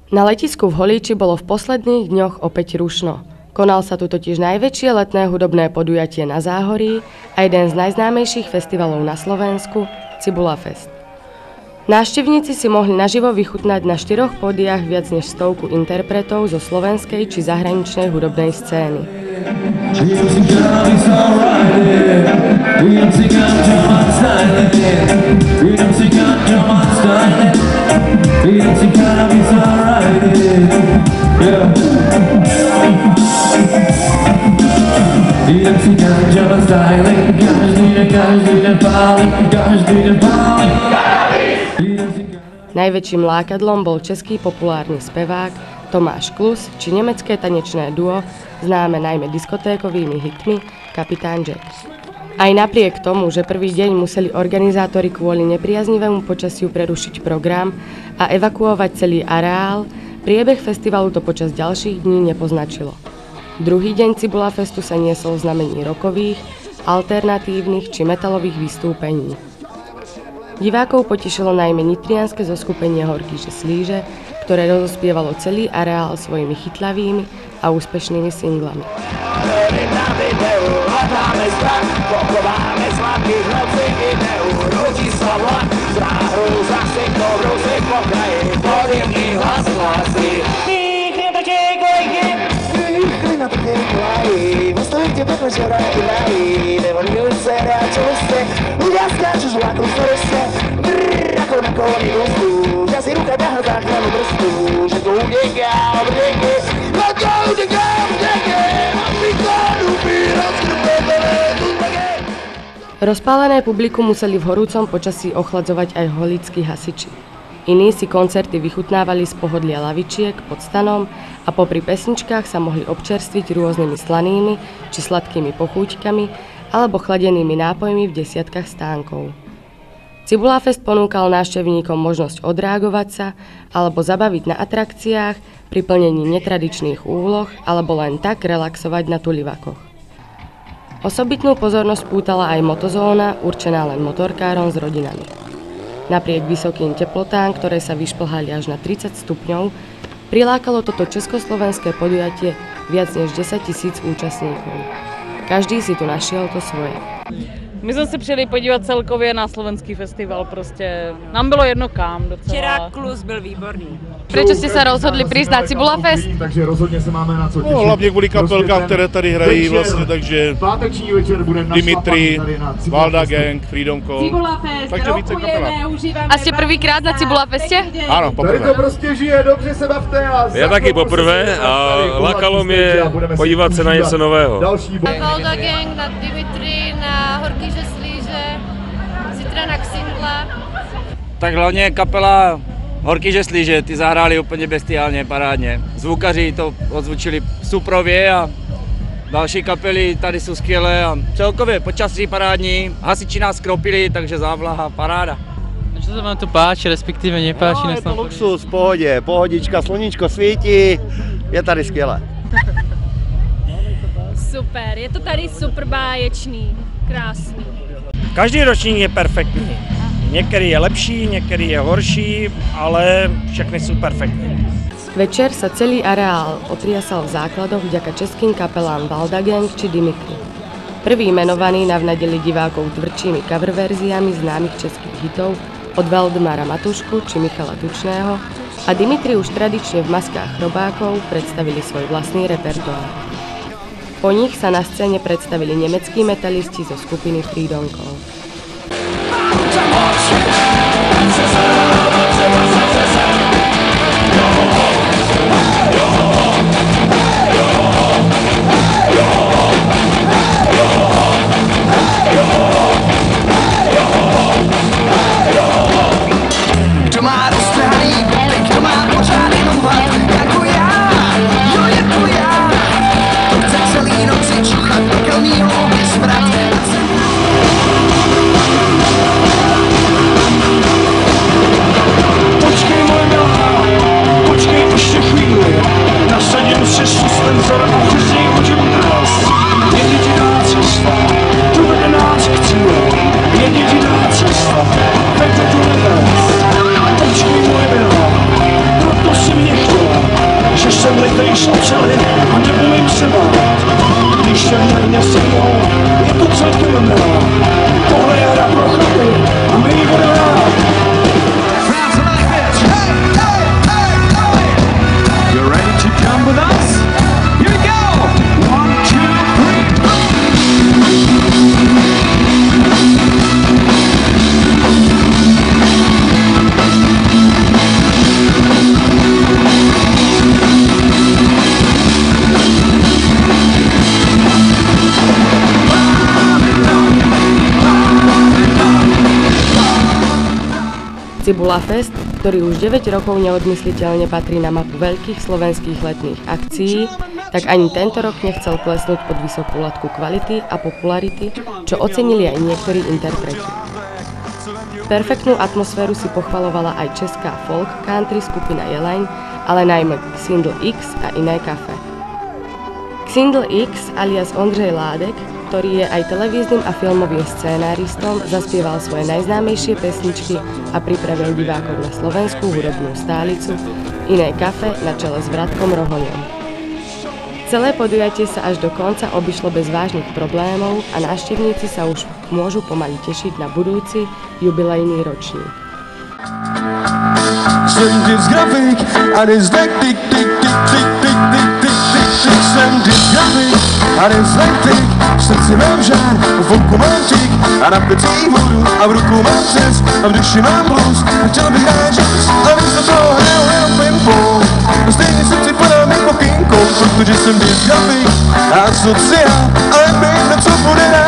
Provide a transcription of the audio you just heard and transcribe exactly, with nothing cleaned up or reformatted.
Na letisku v Holíči bolo v posledných dňoch opäť rušno. Konal sa tu totiž najväčšie letné hudobné podujatie na Záhorí a jeden z najznámejších festivalov na Slovensku, Cibula Fest. Návštevníci si mohli naživo vychutnať na štyroch pódiách viac než stovku interpretov zo slovenskej či zahraničnej hudobnej scény. Najväčším lákadlom bol český populárny spevák Tomáš Klus či nemecké tanečné duo, známe najmä diskotékovými hitmi Kapitán Jack. Aj napriek tomu, že prvý deň museli organizátori kvôli nepriaznivému počasiu prerušiť program a evakuovať celý areál, priebeh festivalu to počas ďalších dní nepoznačilo. Druhý deň Cibula Festu sa niesol v znamení rockových, alternatívnych či metalových vystúpení. Divákov potešilo najmä nitrianske zoskupenie Horkýže Slíže, ktoré rozospievalo celý areál svojimi chytlavými a úspešnými singlami. Rozpálené publikum museli v horúcom počasí ochladzovať aj holíckí hasiči. Iní si koncerty vychutnávali z pohodlia lavičiek pod stanom a popri pesničkách sa mohli občerstviť rôznymi slanými či sladkými pochúťkami alebo chladenými nápojmi v desiatkách stánkov. Cibula Fest ponúkal návštevníkom možnosť odreagovať sa alebo zabaviť na atrakciách pri plnení netradičných úloh alebo len tak relaxovať na tulivakoch. Osobitnú pozornosť pútala aj motozóna, určená len motorkárom s rodinami. Napriek vysokým teplotám, ktoré sa vyšplhali až na tridsať stupňov, prilákalo toto československé podujatie viac než desať tisíc účastníkov. Každý si tu našiel to svoje. My jsme se přijeli podívat celkově na slovenský festival, prostě nám bylo jedno kam docela. Včera Klus byl výborný. Prečo ste sa rozhodli prísť na Cibula Fest? Takže rozhodně se máme na co těšit. No, hlavně kvůli kapelkám, které tady hrají vlastně, takže páteční večer bude Dimitri, Valda Gang, Freedom Call, Cibula Fest, takže více kapela. A ste prvýkrát na Cibula Feste? Áno, Tady to poprvé. prostě žije, dobře se bavte a... Já taky poprvé a lákalo mě podívat se na něco nového. Další bod. Valda Gang, na Dimitri, na Horkýže Slíže, zítra na Ksindla. Tak hlavně kapela Horkýže Slíže, ty zahráli úplně bestiálně, parádně. Zvukaři to odzvučili suprově a další kapely tady jsou skvělé a celkově počasí parádní, hasiči nás kropili, takže závlaha, paráda. A čo sa vám tu páči, respektíve nepáči? No, je to luxus, v pohodě, pohodička, sluníčko svítí, je tady skvěle. Super, je to tady super báječný, krásný. Každý ročník je perfektní. Některý je lepší, některý je horší, ale všechny sú perfektní. Večer sa celý areál otriasal v základoch vďaka českým kapelám Valda Gang či Dimitri. Prvý menovaní navnadili divákov tvrdšími cover verziami známych českých hitov od Valdemara Matušku či Michala Tučného a Dimitri už tradične v maskách chrobákov predstavili svoj vlastný repertoár. Po nich sa na scéne predstavili nemeckí metalisti zo skupiny Freedom Call. přemli, který šopřeli a nebyli třeba. Když se mě sejmou, je to celkem mrá. Tohle je hra pro chlapy a my ji budeme hrát. You're ready to jump with us? Here we go! One, two, three. Cibula Fest, ktorý už deväť rokov neodmysliteľne patrí na mapu veľkých slovenských letných akcií, tak ani tento rok nechcel klesnúť pod vysokú latku kvality a popularity, čo ocenili aj niektorí interpreti. Perfektnú atmosféru si pochvalovala aj česká folk country skupina Jeleň, ale najmä Xindl X a Iné kafe. Xindl X alias Ondřej Ládek, ktorý je aj televíznym a filmovým scénáristom, zaspieval svoje najznámejšie pesničky a pripravil divákov na slovenskú hudobnú stálicu Iné kafe na čele s Vratkom Rohoňom. Celé podujatie sa až do konca obišlo bez vážnych problémov a návštevníci sa už môžu pomaly tešiť na budúci jubilejný ročník. Jsem dysgrafik a dyslektik, tik, tik, tik, tik, tik, tik, tik, tik. Jsem dysgrafik a dyslektik, v srdci mám žár, v oku mám tik a na plicích vodu a v ruku mám přes a v duši mám blues a chtěl bych hrát jazz a místo toho hraju jenom ping-pong. A stejně srdci padám jako King Kong, protože jsem dysgrafik a sociál, ale pěkno co bude dál.